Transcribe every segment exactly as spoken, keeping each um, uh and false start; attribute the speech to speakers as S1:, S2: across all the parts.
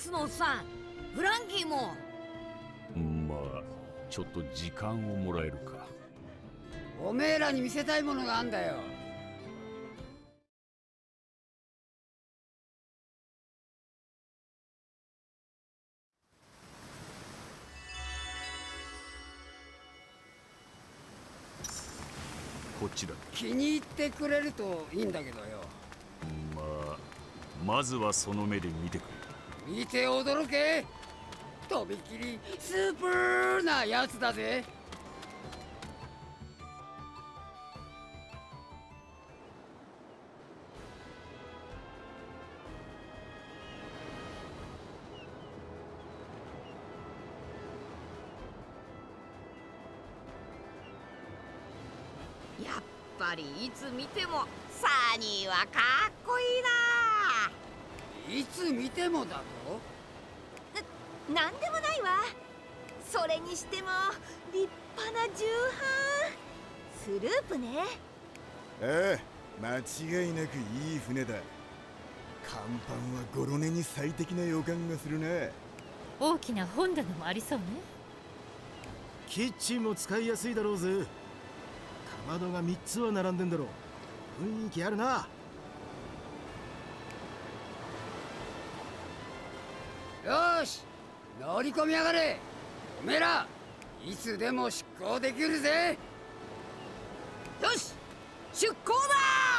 S1: スのおっさん、フランキーも。
S2: まあちょっと時間をもらえるか。
S3: おめえらに見せたいものがあんだよ。
S2: こっちだ。
S3: 気に入ってくれるといいんだけどよ。
S2: まあまずはその目で見てくれ。
S3: 見て驚け。とびきりスープーなやつだぜ。
S1: やっぱりいつ見てもサニーはかっこいいな。
S3: いつ見てもだと。
S1: なんでもないわ。それにしても立派な重版スループね。
S4: ああ、間違いなくいい船だ。甲板はゴロネに最適な予感がするな。
S5: 大きな本棚もありそうね。
S6: キッチンも使いやすいだろうぜ。かまどがみっつは並んでんだろう。雰囲気あるな。
S3: よーし、乗り込みやがれ。おめえらいつでも出航できるぜ。
S1: よし、出航だ。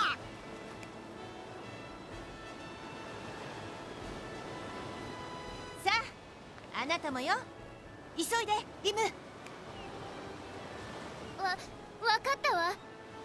S1: さあ、あなたもよ。急いでリム。
S7: わ、わかったわ。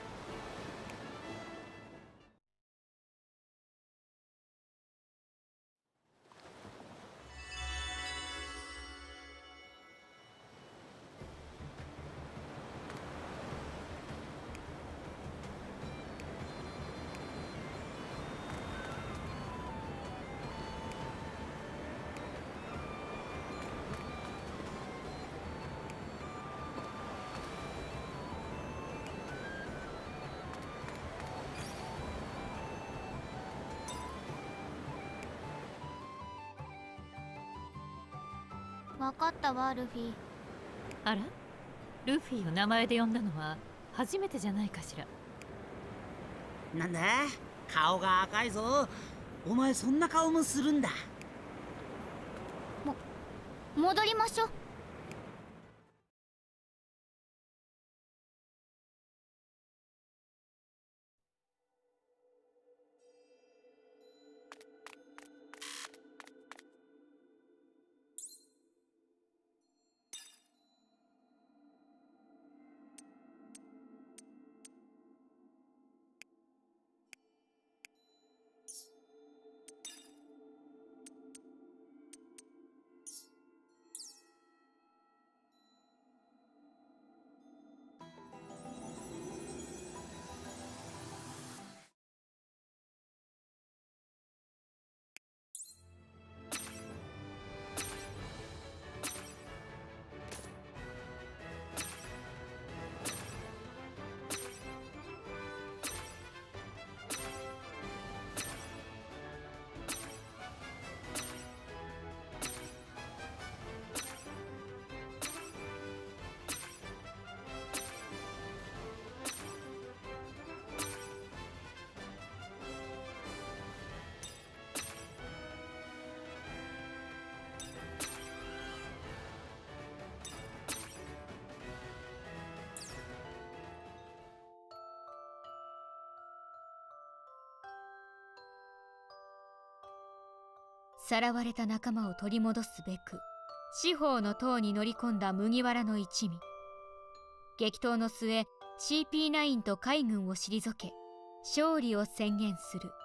S7: わかったわ、ルフィ。
S5: あら、ルフィを名前で呼んだのは初めてじゃないかしら。
S8: なんだ、顔が赤いぞ。お前そんな顔もするんだ。
S7: も戻りましょう。
S9: さらわれた仲間を取り戻すべく四方の塔に乗り込んだ麦わらの一味。激闘の末 シーピーナイン と海軍を退け勝利を宣言する。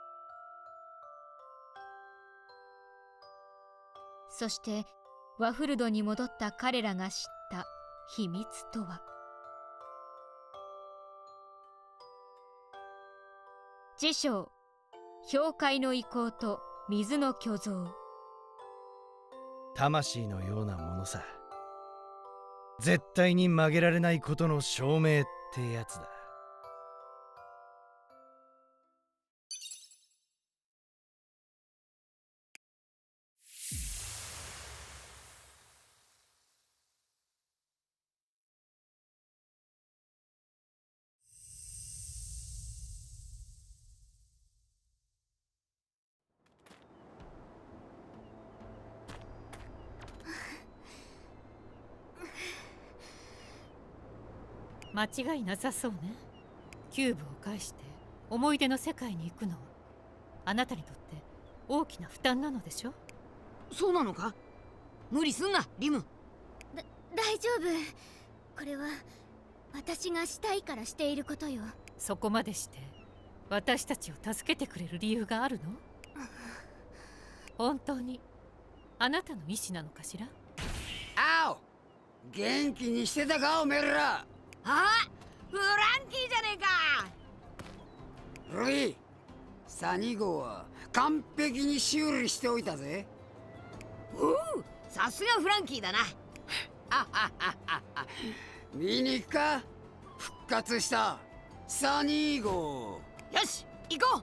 S9: そしてワフルドに戻った彼らが知った秘密とは。辞書氷海の遺構と水の巨像。
S6: 魂のようなものさ。絶対に曲げられないことの証明ってやつだ。
S5: 間違いなさそうね。キューブを返して思い出の世界に行くのはあなたにとって大きな負担なのでしょ。
S1: そうなのか？無理すんなリム。
S7: だ大丈夫。これは私がしたいからしていることよ。
S5: そこまでして私たちを助けてくれる理由があるの？本当にあなたの意思なのかしら？
S3: あお、元気にしてたかおめえら。
S1: あ、フランキーじゃねえか。
S3: ルイ、サニー号は完璧に修理しておいたぜ。
S1: おう、さすがフランキーだな。
S3: 見に行くか？復活したサニー号。
S1: よし行こう。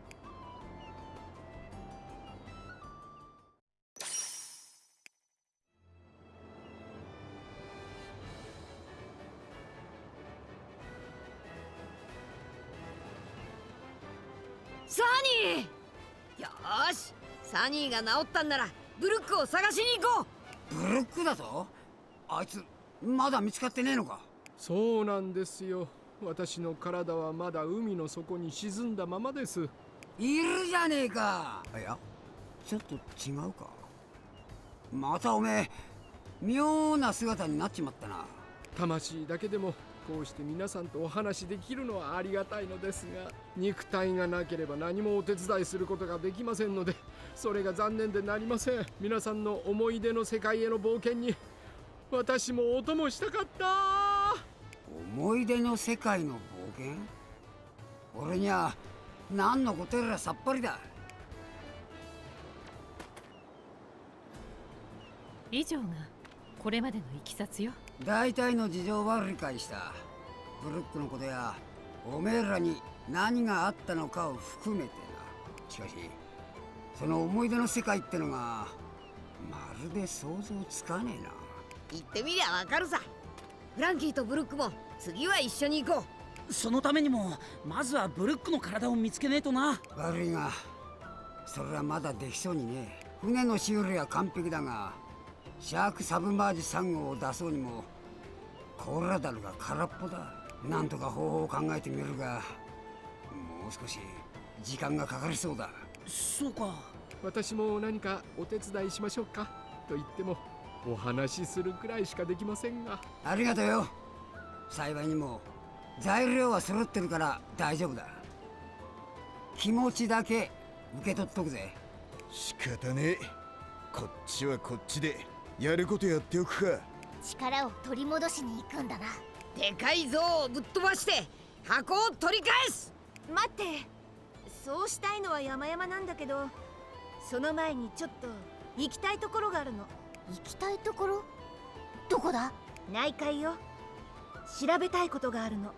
S1: サニー、よーし、サニーが治ったんならブルックを探しに行こ
S3: う。ブルックだと？あいつまだ見つかってねえのか？
S10: そうなんですよ。私の体はまだ海の底に沈んだままです。
S3: いるじゃねえか。いや、ちょっと違うか。またおめえ妙な姿になっちまったな。
S10: 魂だけでもこうして皆さんとお話できるのはありがたいのですが、肉体がなければ何もお手伝いすることができませんので、それが残念でなりません。皆さんの思い出の世界への冒険に私もお供したかった。
S3: 思い出の世界の冒険？俺には何のことやらさっぱりだ。
S5: 以上がこれまでのいきさつよ。
S3: 大体の事情は理解した。ブルックのことやおめえらに何があったのかを含めてな。しかしその思い出の世界ってのがまるで想像つかねえな。
S1: う。行ってみりゃわかるさ。フランキーとブルックも次は一緒に行こ
S8: う。そのためにもまずはブルックの体を見つけねえとな。
S3: 悪いがそれはまだできそうにねえ。船の修理は完璧だがシャークサブマージさん号を出そうにもコーラダルが空っぽだ。なんとか方法を考えてみるがもう少し時間がかかりそうだ。
S8: そうか。
S10: 私も何かお手伝いしましょうかと言ってもお話しするくらいしかできませんが。
S3: ありがとうよ。幸いにも材料は揃ってるから大丈夫だ。気持ちだけ受け取っとくぜ。
S4: 仕方ねえ。こっちはこっちでやることやっておくか。
S7: 力を取り戻しに行くんだな。
S1: でかい像をぶっ飛ばして箱を取り返す。待って、そうしたいのは山々なんだけど、その前にちょっと行きたいところがあるの。
S7: 行きたいところ？どこだ？
S1: 内海よ。調べたいことがあるの。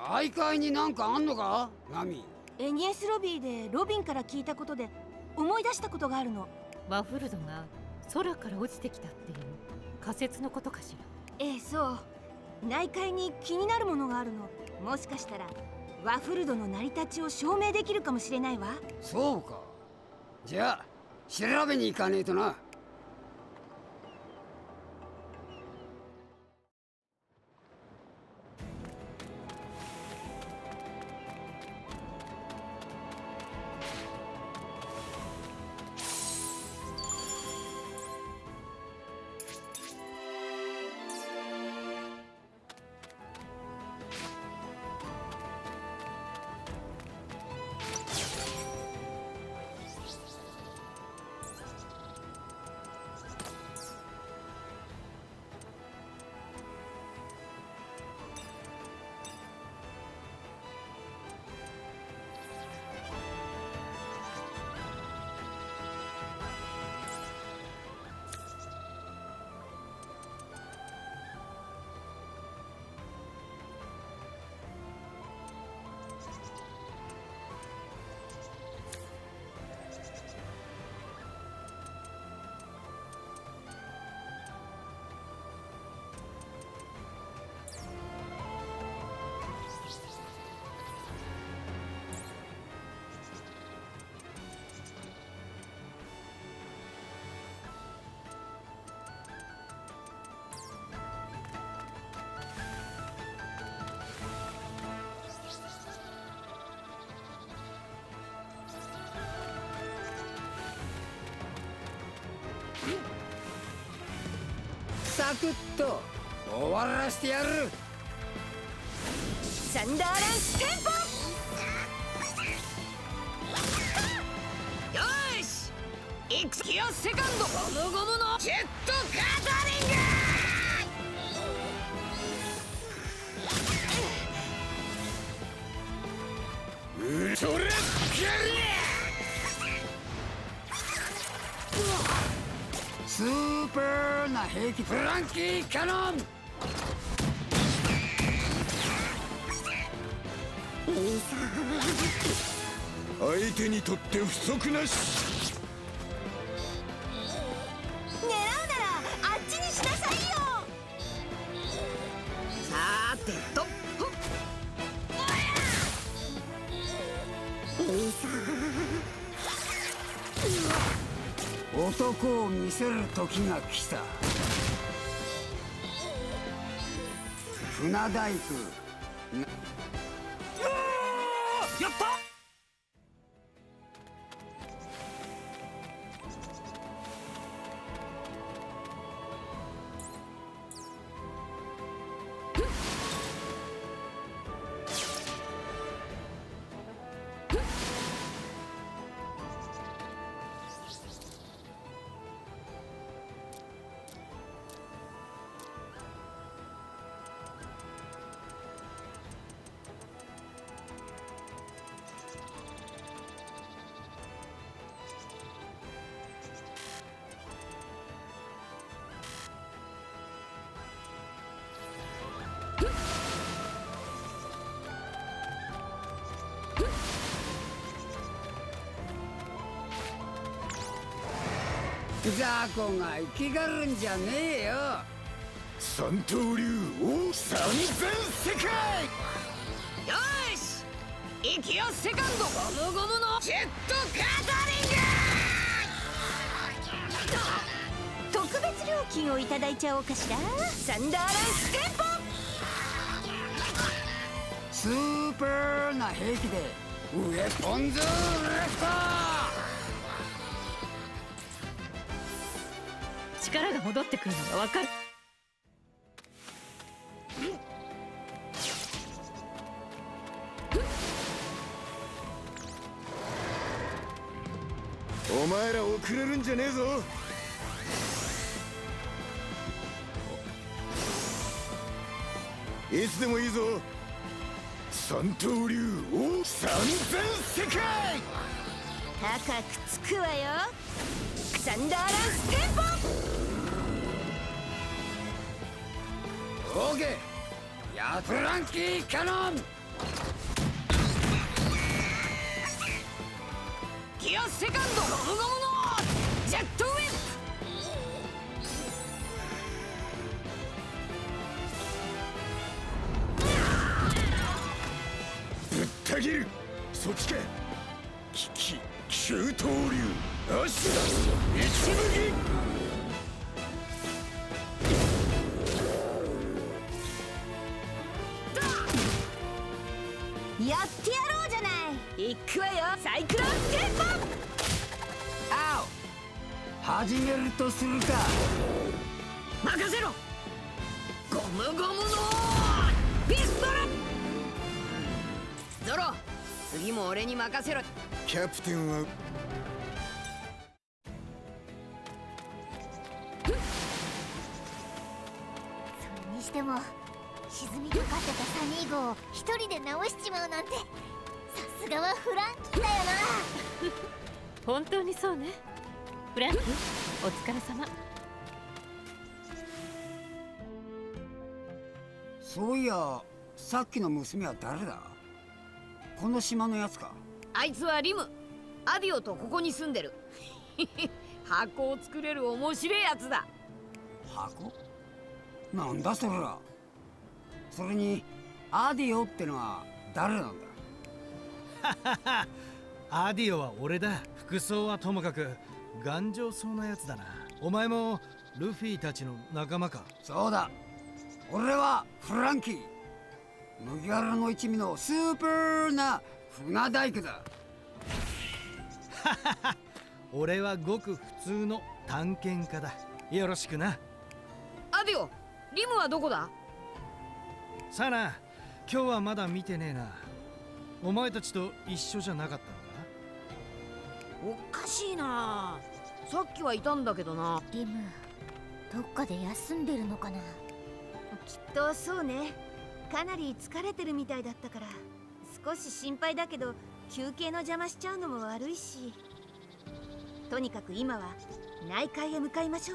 S3: 大会になんかあんのかナミ？
S1: エニエスロビーでロビンから聞いたことで思い出したことがあるの。
S5: ワフルドが空から落ちてきたっていう仮説のことかしら。
S1: ええ、そう。内海に気になるものがあるの。もしかしたらワフルドの成り立ちを証明できるかもしれないわ。
S3: そうか。じゃあ調べに行かねえとな。サクッと終わらせてやる。
S1: サンダーランステンポ。よーし、イクスキオセカンドゴムゴムのジェットガタリング。ウルトラガリア。
S3: スーパーな兵器フランキーキャノン。
S4: 相手にとって不足なし。
S1: 狙うならあっちにしなさいよ。さーてと
S3: 男を見せる時が来た。船大工な。
S2: やった。
S3: 雑魚が生きがるんじゃねえよ。
S4: 三刀流王三千世界。
S1: よーし、イキオセカンドゴムゴムのジェットガタリング。特別料金をいただいちゃおうかしら。サンダーランステンポ。
S3: スーパーな兵器でウェポンズレフト。
S5: 力が戻ってくるのがわかる。
S4: お前ら遅れるんじゃねえぞ。いつでもいいぞ。三刀流王三千世界。
S1: 高くつくわよ。サンダーランステンポ。
S3: オーケー、やフランキーキャノン。
S1: ギアセカンドゴムゴムのジェットウィッ
S4: プ。ぶった切る。そっちか。きき九刀流アシュラ一麦。
S1: やってやろうじゃない。いくわよ、サイクロンテンポ。
S3: 青始めるとするか。
S1: 任せろ。ゴムゴムのピストル。ゾロ、次も俺に任せろ。
S4: キャプテンは
S7: それにしても沈みかかってたサニー号を一人で直しちまうなんて、さすがはフランキーだよな。
S5: 本当にそうね。フランキー、お疲れ様。
S3: そういや、さっきの娘は誰だ？この島のやつか。
S1: あいつはリム。アディオとここに住んでる。箱を作れる面白いやつだ。
S3: 箱？なんだそれら。それにアディオってのは誰なんだ？
S6: アディオは俺だ。服装はともかく頑丈そうなやつだな。お前もルフィたちの仲間か？
S3: そうだ、俺はフランキー。麦わらの一味のスーパーな船大工だ。
S6: 俺はごく普通の探検家だ。よろしくな。
S1: アディオ、リムはどこだ？
S6: さあな、今日はまだ見てねえな。お前たちと一緒じゃなかったのか？
S1: おかしいな。さっきはいたんだけどな。
S7: リム、どっかで休んでるのかな。
S1: きっとそうね。かなり疲れてるみたいだったから少し心配だけど、休憩の邪魔しちゃうのも悪いし、とにかく今は内海へ向かいましょう。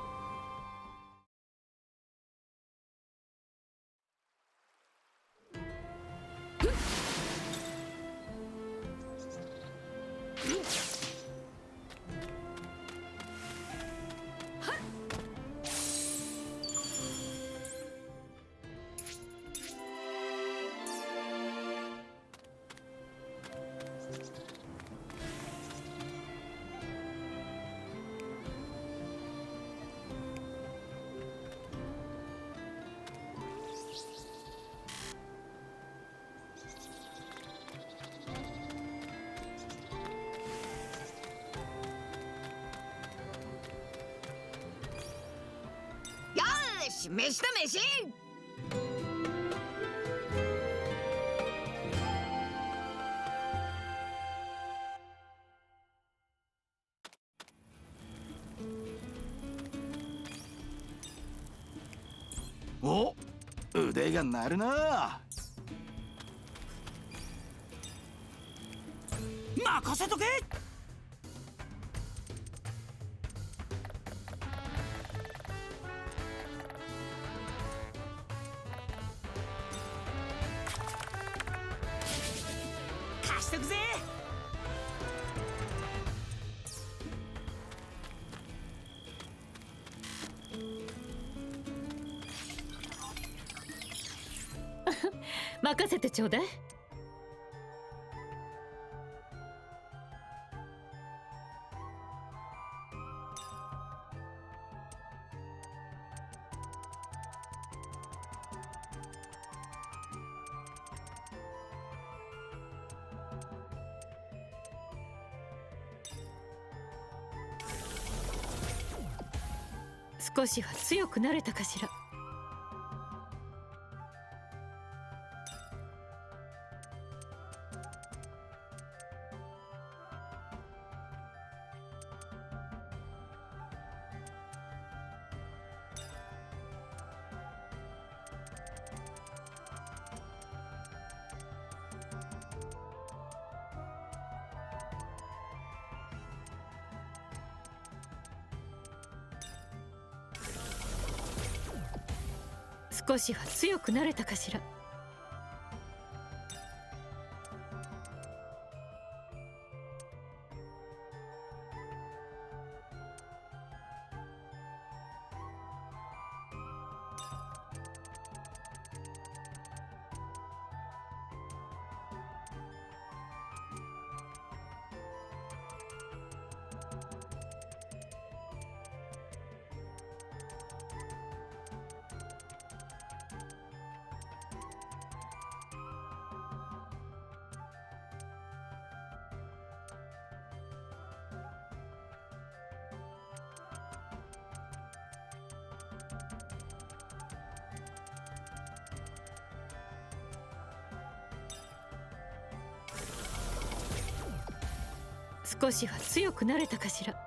S1: 飯だ飯。
S11: お、腕が鳴るな。任せとけ。貸しとくぜ。
S5: 任せてちょうだい。少しは強くなれたかしら。少しは強くなれたかしら。 少しは強くなれたかしら。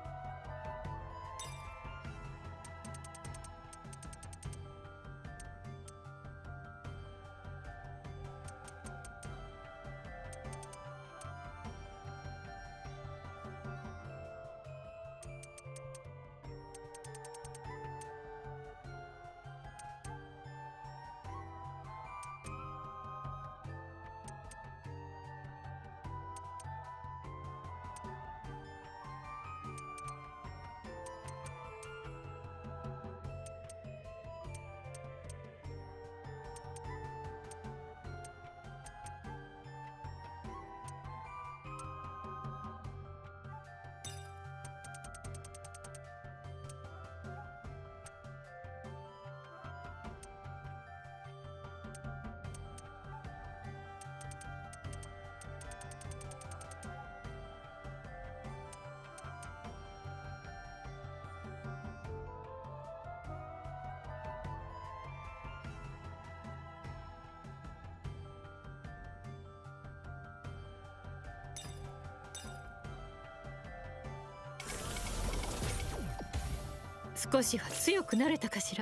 S5: 少しは強くなれたかしら。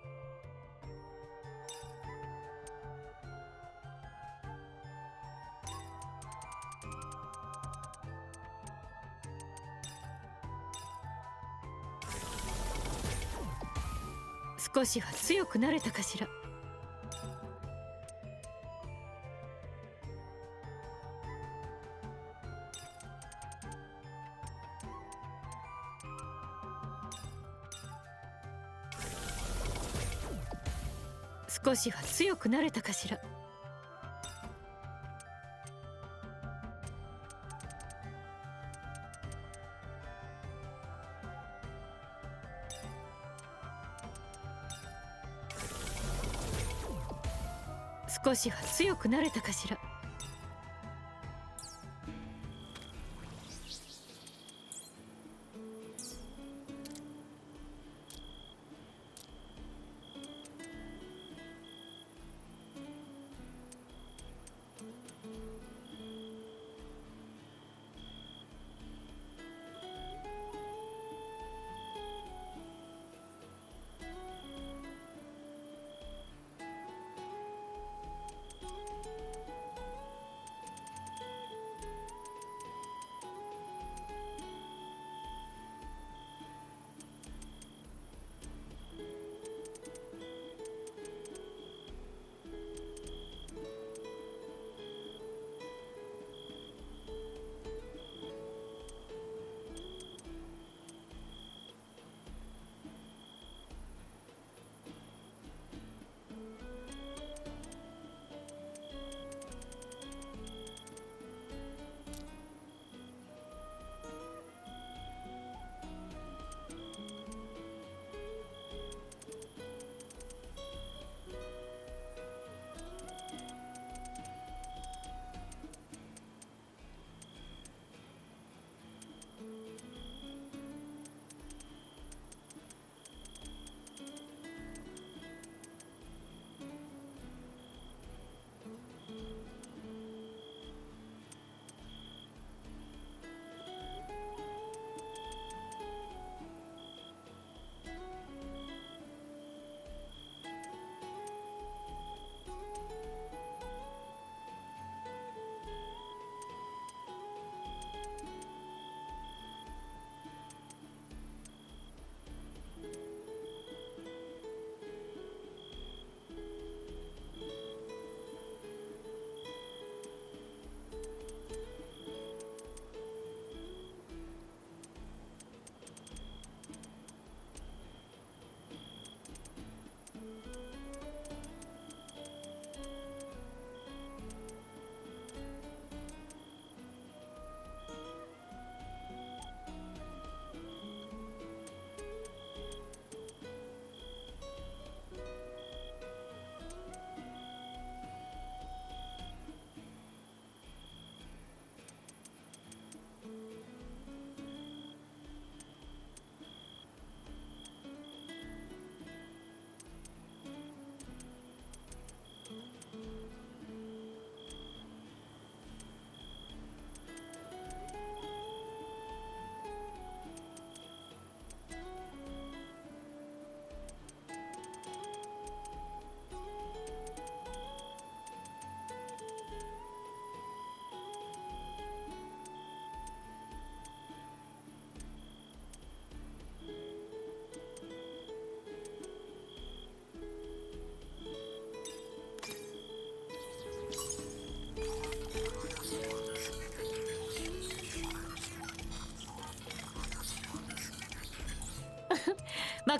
S5: 少しは強くなれたかしら。少しは強くなれたかしら。少しは強くなれたかしら。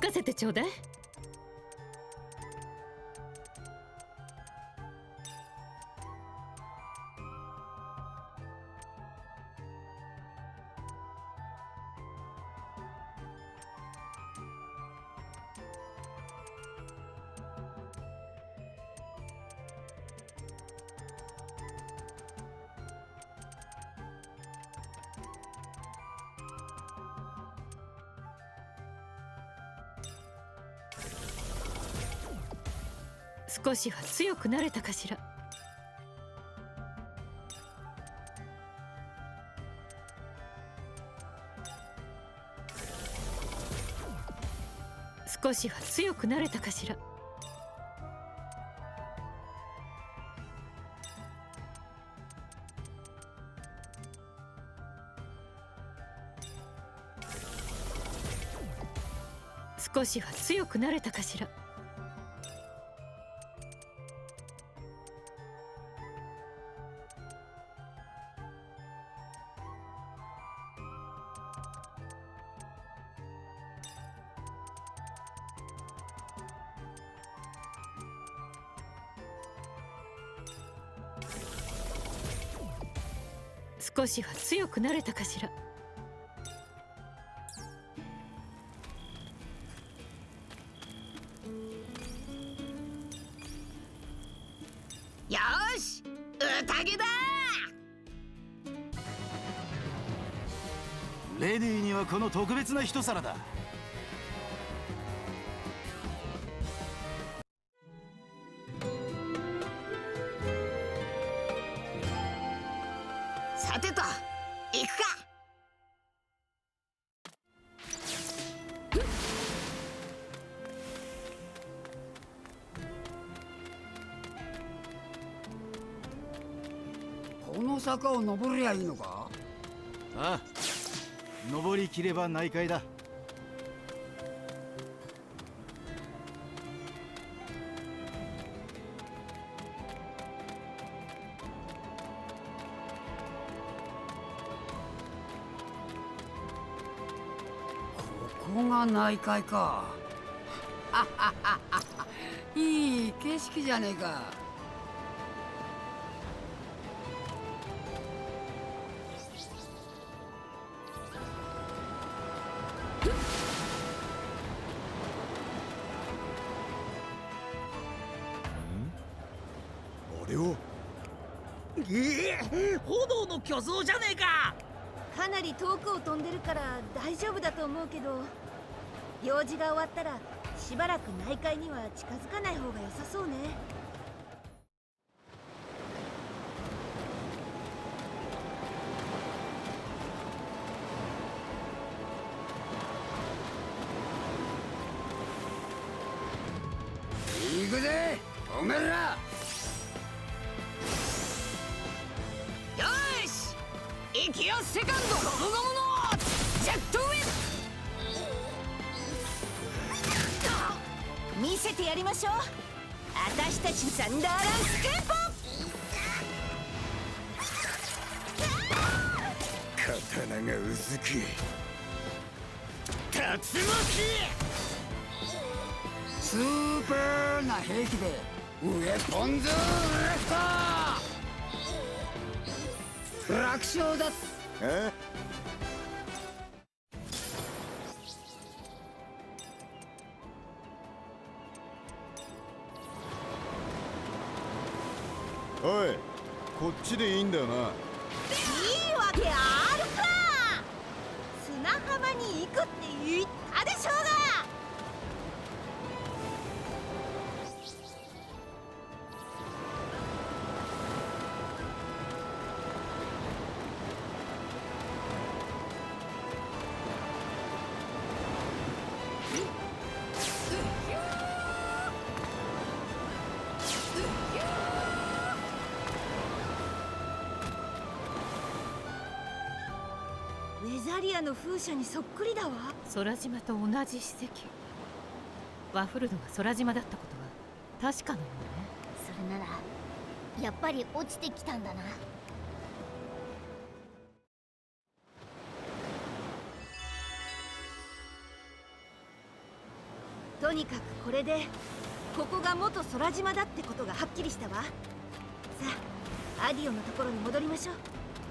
S5: かせてちょうだい。少しは強くなれたかしら。少しは強くなれたかしら。少しは強くなれたかしら。少しは強くなれたかしら。
S8: よーし、宴だ。
S11: レディーにはこの特別な一皿だ。
S8: さてと、行くか。
S3: この坂を登りゃいいのか。
S11: ああ、登りきれば内海だ。
S3: ここが内海か。いい景色じゃねえか。
S4: あれを
S8: ええ、炎の巨像じゃねえか。
S1: かなり遠くを飛んでるから大丈夫だと思うけど、用事が終わったらしばらく内海には近づかない方が良さそうね。
S3: 行くぜおめえら。
S8: よし、行きよセカンドゴムゴムのジェットウィン。
S1: 見せてやりましょう、私たちサンダーランスケープ。
S4: 刀がうずき竜巻。
S3: スーパーな兵器でウエポンズレフト。楽勝だ。
S4: えおい、こっちでいいんだよな。
S1: いいわけあるか。砂浜に行くって言ったでしょうが。ウェザリアの風車にそっくりだわ。
S5: 空島と同じ史跡。ワフルドが空島だったことは確かなのね。
S7: それならやっぱり落ちてきたんだな。
S1: とにかくこれでここが元空島だってことがはっきりしたわ。さあアディオのところに戻りましょう。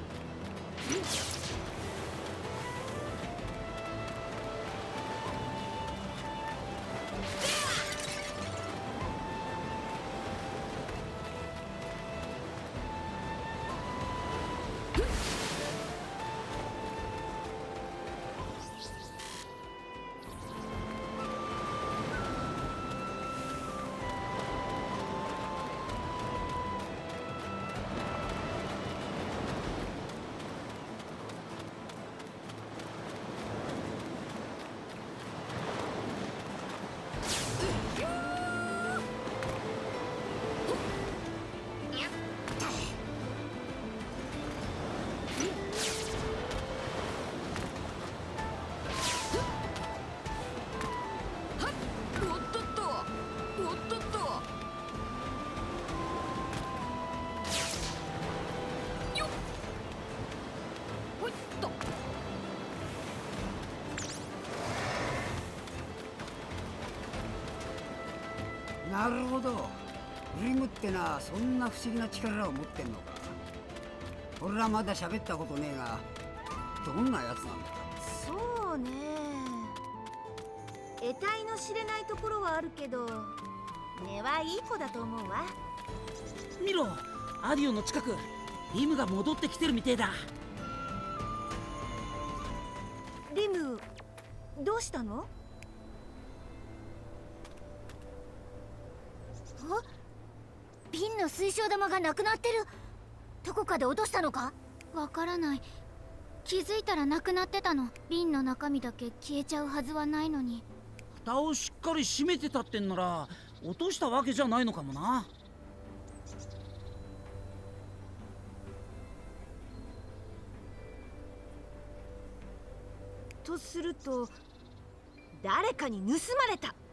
S3: なるほど。リムってな、そんな不思議な力を持ってんのか。俺らまだ喋ったことねえが、どんなやつなんだ。
S1: そうね、得体の知れないところはあるけど、根はいい子だと思うわ。
S12: 見ろ、アディオの近くリムが戻ってきてるみてえだ。
S1: リム、どうしたの？
S7: あ、瓶の水晶玉がなくなってる。どこかで落としたのか？わからない。気づいたらなくなってたの。瓶の中身だけ消えちゃうはずはないのに。
S12: 蓋をしっかり閉めてたってんなら落としたわけじゃないのかもな。
S1: とすると誰かに盗まれた。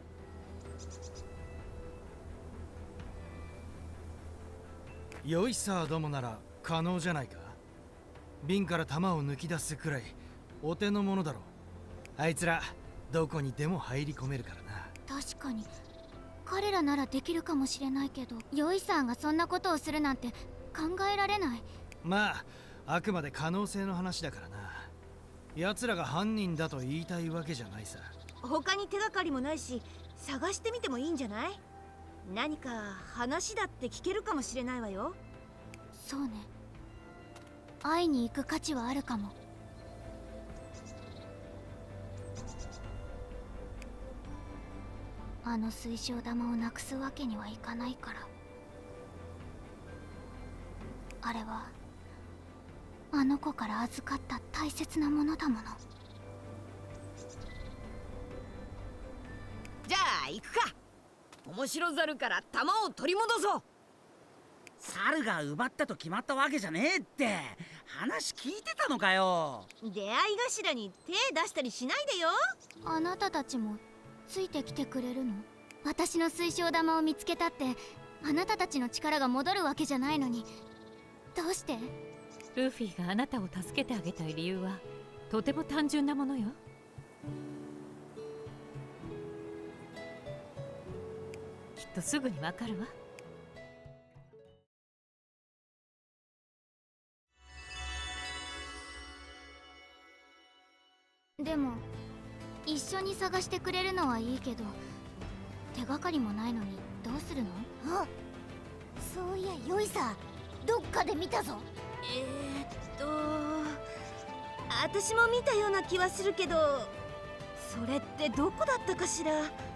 S6: よいさどもなら可能じゃないか。瓶から玉を抜き出すくらいお手の物だろう。あいつらどこにでも入り込めるからな。
S7: 確かに彼らならできるかもしれないけど、ヨイさんがそんなことをするなんて考えられない。
S6: まああくまで可能性の話だからな。奴らが犯人だと言いたいわけじゃないさ。
S1: 他に手がかりもないし、探してみてもいいんじゃない？何か話だって聞けるかもしれないわよ。
S7: そうね、会いに行く価値はあるかも。あの水晶玉をなくすわけにはいかないから。あれはあの子から預かった大切なものだもの。
S8: じゃあ行くか。面白猿から玉を取り戻そう。
S12: 猿が奪ったと決まったわけじゃねえって。話聞いてたのかよ。
S1: 出会い頭に手出したりしないでよ。
S7: あなたたちもついてきてくれるの？私の水晶玉を見つけたってあなたたちの力が戻るわけじゃないのに、どうして？
S5: ルフィがあなたを助けてあげたい理由はとても単純なものよ。きっとすぐにわかるわ。
S7: でも一緒に探してくれるのはいいけど、手がかりもないのにどうするの？あ、そういやヨイさ、どっかで見たぞ。
S1: えー、っと私も見たような気はするけど、それってどこだったかしら。